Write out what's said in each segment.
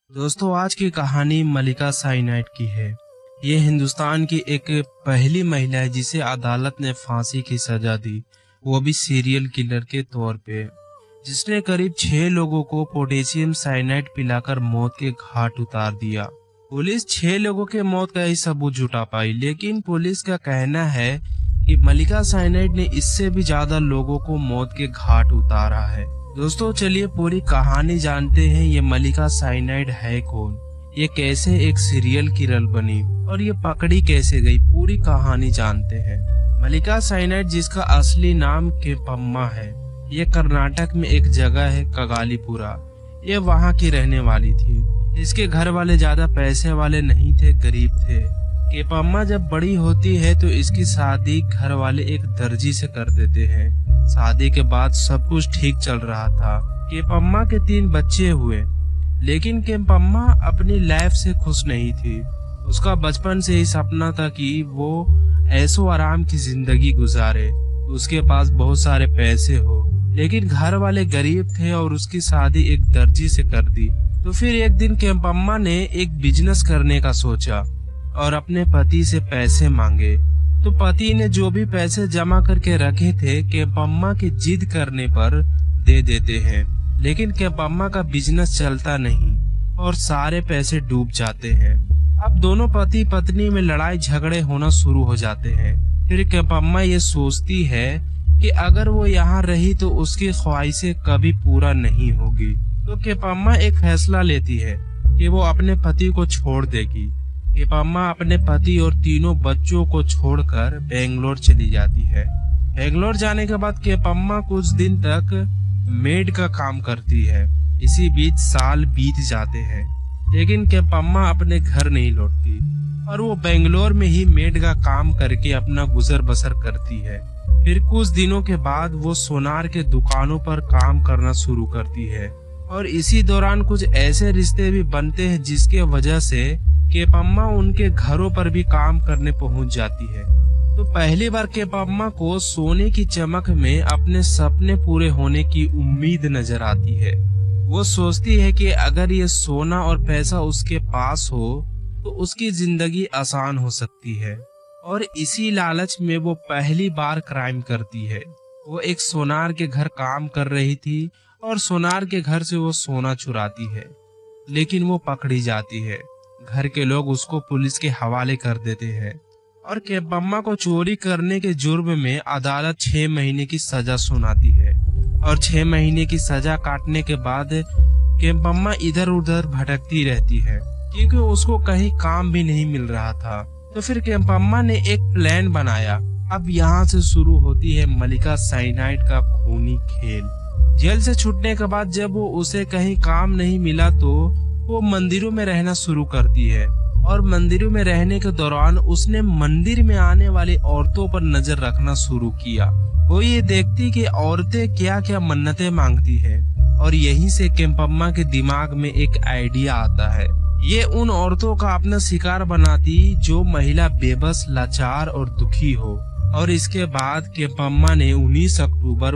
दोस्तों, आज की कहानी मल्लिका साइनाइड की है। ये हिंदुस्तान की एक पहली महिला है जिसे अदालत ने फांसी की सजा दी, वो भी सीरियल किलर के तौर पे, जिसने करीब 6 लोगों को पोटेशियम साइनाइड पिलाकर मौत के घाट उतार दिया। पुलिस 6 लोगों के मौत का ही सबूत जुटा पाई, लेकिन पुलिस का कहना है कि मल्लिका साइनाइड ने इससे भी ज्यादा लोगों को मौत के घाट उतारा है। दोस्तों, चलिए पूरी कहानी जानते हैं। ये मल्लिका साइनाइड है कौन, ये कैसे एक सीरियल किलर बनी और ये पकड़ी कैसे गई, पूरी कहानी जानते हैं। मल्लिका साइनाइड, जिसका असली नाम केम्पम्मा है, ये कर्नाटक में एक जगह है कगालीपुरा। ये वहाँ की रहने वाली थी। इसके घर वाले ज्यादा पैसे वाले नहीं थे, गरीब थे। केम्पम्मा जब बड़ी होती है तो इसकी शादी घर वाले एक दर्जी से कर देते हैं। शादी के बाद सब कुछ ठीक चल रहा था। केम्पम्मा के 3 बच्चे हुए, लेकिन केम्पम्मा अपनी लाइफ से खुश नहीं थी। उसका बचपन से ही सपना था कि वो ऐशो आराम की जिंदगी गुजारे, उसके पास बहुत सारे पैसे हो, लेकिन घर वाले गरीब थे और उसकी शादी एक दर्जी से कर दी। तो फिर एक दिन केम्पम्मा ने एक बिजनेस करने का सोचा और अपने पति से पैसे मांगे। तो पति ने जो भी पैसे जमा करके रखे थे, केम्पम्मा की जिद करने पर दे देते हैं, लेकिन केम्पम्मा का बिजनेस चलता नहीं और सारे पैसे डूब जाते हैं। अब दोनों पति पत्नी में लड़ाई झगड़े होना शुरू हो जाते हैं। फिर केम्पम्मा ये सोचती है कि अगर वो यहाँ रही तो उसकी ख्वाहिशें कभी पूरा नहीं होगी। तो केम्पम्मा एक फैसला लेती है कि वो अपने पति को छोड़ देगी। केम्पम्मा अपने पति और 3 बच्चों को छोड़कर बेंगलोर चली जाती है। बेंगलोर जाने के बाद केम्पम्मा कुछ दिन तक मेड का काम करती है। इसी बीच साल बीत जाते हैं, लेकिन केम्पम्मा अपने घर नहीं लौटती और वो बेंगलोर में ही मेड का काम करके अपना गुजर बसर करती है। फिर कुछ दिनों के बाद वो सोनार के दुकानों पर काम करना शुरू करती है और इसी दौरान कुछ ऐसे रिश्ते भी बनते हैं जिसके वजह से केम्पम्मा उनके घरों पर भी काम करने पहुंच जाती है। तो पहली बार केम्पम्मा को सोने की चमक में अपने सपने पूरे होने की उम्मीद नजर आती है। वो सोचती है कि अगर ये सोना और पैसा उसके पास हो तो उसकी जिंदगी आसान हो सकती है, और इसी लालच में वो पहली बार क्राइम करती है। वो एक सोनार के घर काम कर रही थी और सोनार के घर से वो सोना चुराती है, लेकिन वो पकड़ी जाती है। घर के लोग उसको पुलिस के हवाले कर देते हैं और केम्पम्मा को चोरी करने के जुर्म में अदालत 6 महीने की सजा सुनाती है। और 6 महीने की सजा काटने के बाद केम्पम्मा इधर उधर भटकती रहती है, क्योंकि उसको कहीं काम भी नहीं मिल रहा था। तो फिर केम्पम्मा ने एक प्लान बनाया। अब यहाँ से शुरू होती है मल्लिका साइनाइड का खूनी खेल। जेल से छूटने के बाद जब वो उसे कहीं काम नहीं मिला तो वो मंदिरों में रहना शुरू करती है, और मंदिरों में रहने के दौरान उसने मंदिर में आने वाली औरतों पर नजर रखना शुरू किया। वो ये देखती कि औरतें क्या क्या मन्नतें मांगती है, और यहीं से केम्पम्मा के दिमाग में एक आइडिया आता है। ये उन औरतों का अपना शिकार बनाती जो महिला बेबस, लाचार और दुखी हो। और इसके बाद केम्पम्मा ने 19 अक्टूबर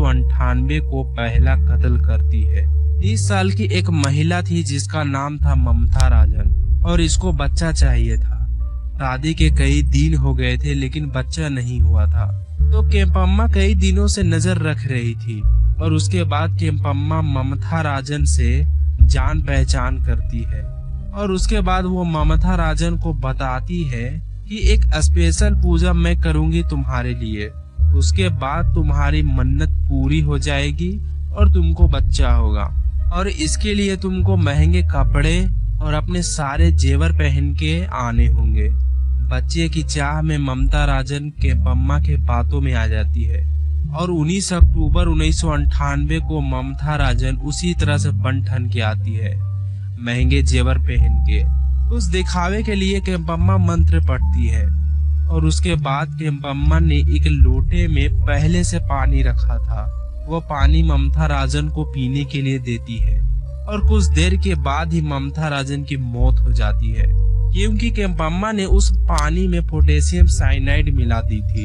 1998 को पहला कत्ल करती है। 30 साल की एक महिला थी जिसका नाम था ममता राजन, और इसको बच्चा चाहिए था। शादी के कई दिन हो गए थे लेकिन बच्चा नहीं हुआ था। तो केम्पम्मा कई दिनों से नजर रख रही थी, और उसके बाद केम्पम्मा ममता राजन से जान पहचान करती है, और उसके बाद वो ममता राजन को बताती है कि एक स्पेशल पूजा मैं करूंगी तुम्हारे लिए, उसके बाद तुम्हारी मन्नत पूरी हो जाएगी और तुमको बच्चा होगा, और इसके लिए तुमको महंगे कपड़े और अपने सारे जेवर पहन के आने होंगे। बच्चे की चाह में ममता राजन केम्पम्मा के बातों में आ जाती है, और 19 अक्टूबर 1998 को ममता राजन उसी तरह से बन ठन के आती है, महंगे जेवर पहन के। उस दिखावे के लिए केम्पम्मा मंत्र पढ़ती है, और उसके बाद केम्पम्मा ने एक लोटे में पहले से पानी रखा था। वो पानी ममता राजन को पीने के लिए देती है, और कुछ देर के बाद ही ममता राजन की मौत हो जाती है, क्योंकि केम्पम्मा ने उस पानी में पोटेशियम साइनाइड मिला दी थी।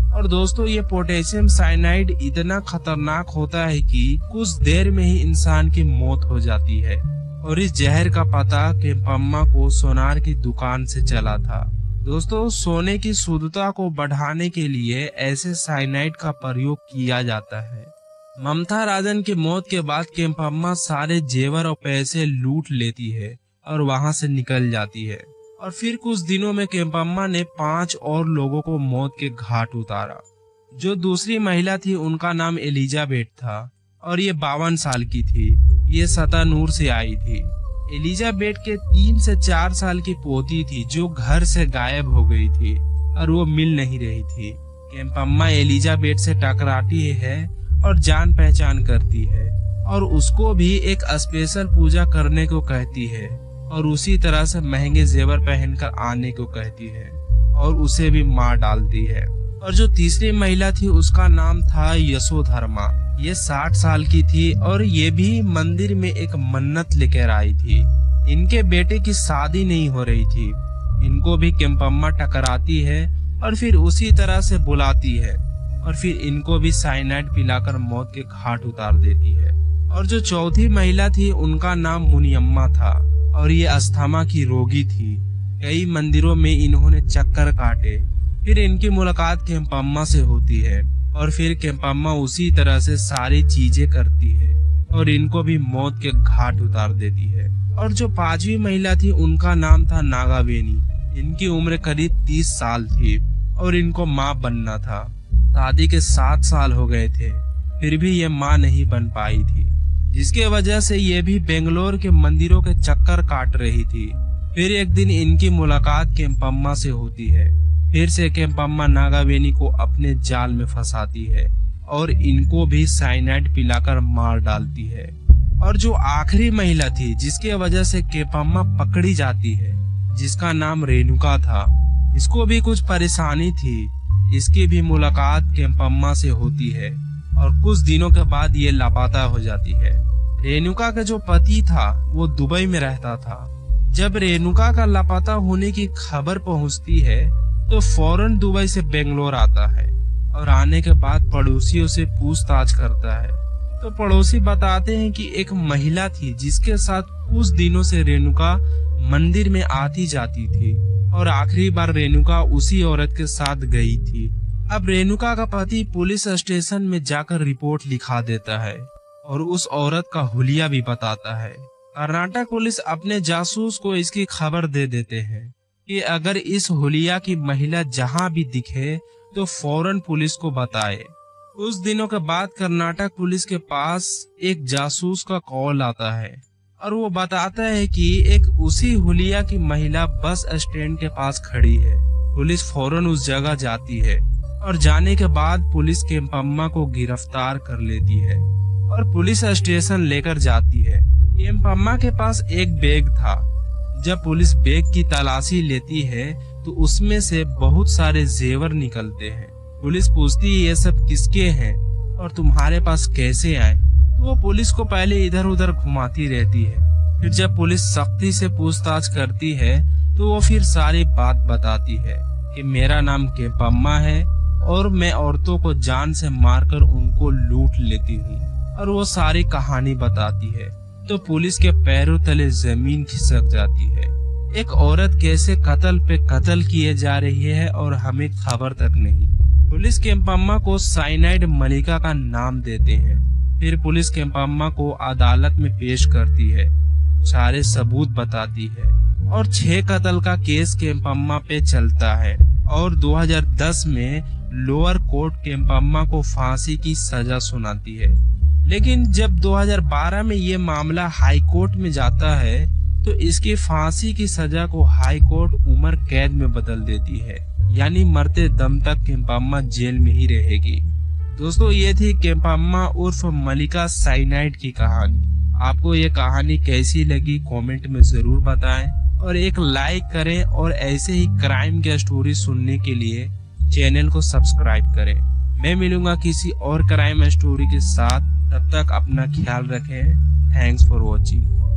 और दोस्तों ये पोटेशियम साइनाइड इतना खतरनाक होता है कि कुछ देर में ही इंसान की मौत हो जाती है। और इस जहर का पता केम्पम्मा को सोनार की दुकान से चला था। दोस्तों सोने की शुद्धता को बढ़ाने के लिए ऐसे साइनाइड का प्रयोग किया जाता है। ममता राजन की मौत के बाद केम्पम्मा सारे जेवर और पैसे लूट लेती है और वहां से निकल जाती है। और फिर कुछ दिनों में केम्पम्मा ने 5 और लोगों को मौत के घाट उतारा। जो दूसरी महिला थी उनका नाम एलिजाबेथ था और ये 52 साल की थी। ये सतानूर से आई थी। एलिजाबेथ के 3 से 4 साल की पोती थी जो घर से गायब हो गई थी और वो मिल नहीं रही थी। केम्पम्मा एलिजाबेथ से टकराती है और जान पहचान करती है और उसको भी एक स्पेशल पूजा करने को कहती है और उसी तरह से महंगे जेवर पहनकर आने को कहती है और उसे भी मार डालती है। और जो तीसरी महिला थी उसका नाम था यशोधर्मा। ये 60 साल की थी और ये भी मंदिर में एक मन्नत लेकर आई थी। इनके बेटे की शादी नहीं हो रही थी। इनको भी केम्पम्मा टकराती है और फिर उसी तरह से बुलाती है और फिर इनको भी साइनाइड पिलाकर मौत के घाट उतार देती है। और जो चौथी महिला थी उनका नाम मुनियम्मा था और ये अस्थमा की रोगी थी। कई मंदिरों में इन्होंने चक्कर काटे। फिर इनकी मुलाकात केम्पम्मा से होती है और फिर केम्पम्मा उसी तरह से सारी चीजें करती है और इनको भी मौत के घाट उतार देती है। और जो 5वीं महिला थी उनका नाम था नागावेनी। इनकी उम्र करीब 30 साल थी और इनको माँ बनना था। शादी के 7 साल हो गए थे फिर भी ये माँ नहीं बन पाई थी, जिसके वजह से ये भी बेंगलोर के मंदिरों के चक्कर काट रही थी। फिर एक दिन इनकी मुलाकात केम्पम्मा से होती है। फिर से केम्पम्मा नागावेनी को अपने जाल में फंसाती है और इनको भी साइनाइड पिलाकर मार डालती है। और जो आखिरी महिला थी जिसके वजह से केम्पम्मा पकड़ी जाती है, जिसका नाम रेणुका था, इसको भी कुछ परेशानी थी। इसकी भी मुलाकात केम्पम्मा से होती है और कुछ दिनों के बाद ये लापता हो जाती है। रेणुका का जो पति था वो दुबई में रहता था। जब रेणुका का लापता होने की खबर पहुंचती है तो फौरन दुबई से बेंगलोर आता है और आने के बाद पड़ोसियों से पूछताछ करता है। तो पड़ोसी बताते हैं कि एक महिला थी जिसके साथ कुछ दिनों से रेणुका मंदिर में आती जाती थी और आखिरी बार रेणुका उसी औरत के साथ गई थी। अब रेणुका का पति पुलिस स्टेशन में जाकर रिपोर्ट लिखा देता है और उस औरत का हुलिया भी बताता है। कर्नाटक पुलिस अपने जासूस को इसकी खबर दे देते हैं कि अगर इस हुलिया की महिला जहां भी दिखे तो फौरन पुलिस को बताए। कुछ दिनों के बाद कर्नाटक पुलिस के पास एक जासूस का कॉल आता है और वो बताता है कि एक उसी हुलिया की महिला बस स्टैंड के पास खड़ी है। पुलिस फौरन उस जगह जाती है और जाने के बाद पुलिस केम्पम्मा को गिरफ्तार कर लेती है और पुलिस स्टेशन लेकर जाती है। केम्पम्मा के पास एक बैग था। जब पुलिस बैग की तलाशी लेती है तो उसमें से बहुत सारे जेवर निकलते हैं। पुलिस पूछती है ये सब किसके हैं और तुम्हारे पास कैसे आए। तो वो पुलिस को पहले इधर उधर घुमाती रहती है। फिर जब पुलिस सख्ती से पूछताछ करती है तो वो फिर सारी बात बताती है कि मेरा नाम केम्पम्मा है और मैं औरतों को जान से मारकर उनको लूट लेती हूँ। और वो सारी कहानी बताती है तो पुलिस के पैरों तले जमीन खिसक जाती है। एक औरत कैसे कत्ल पे कत्ल किए जा रही है और हमें खबर तक नहीं। पुलिस केम्पम्मा को साइनाइड मलिका का नाम देते हैं। फिर पुलिस केम्पम्मा को अदालत में पेश करती है, सारे सबूत बताती है और 6 कत्ल का केस केम्पम्मा पे चलता है और 2010 में लोअर कोर्ट केम्पम्मा को फांसी की सजा सुनाती है। लेकिन जब 2012 में ये मामला हाई कोर्ट में जाता है तो इसकी फांसी की सजा को हाई कोर्ट उम्र कैद में बदल देती है, यानी मरते दम तक केम्पम्मा जेल में ही रहेगी। दोस्तों ये थी केम्पम्मा उर्फ मलिका साइनाइड की कहानी। आपको ये कहानी कैसी लगी कमेंट में जरूर बताएं और एक लाइक करें और ऐसे ही क्राइम की स्टोरी सुनने के लिए चैनल को सब्सक्राइब करें। मैं मिलूंगा किसी और क्राइम स्टोरी के साथ, तब तक अपना ख्याल रखें। Thanks for watching.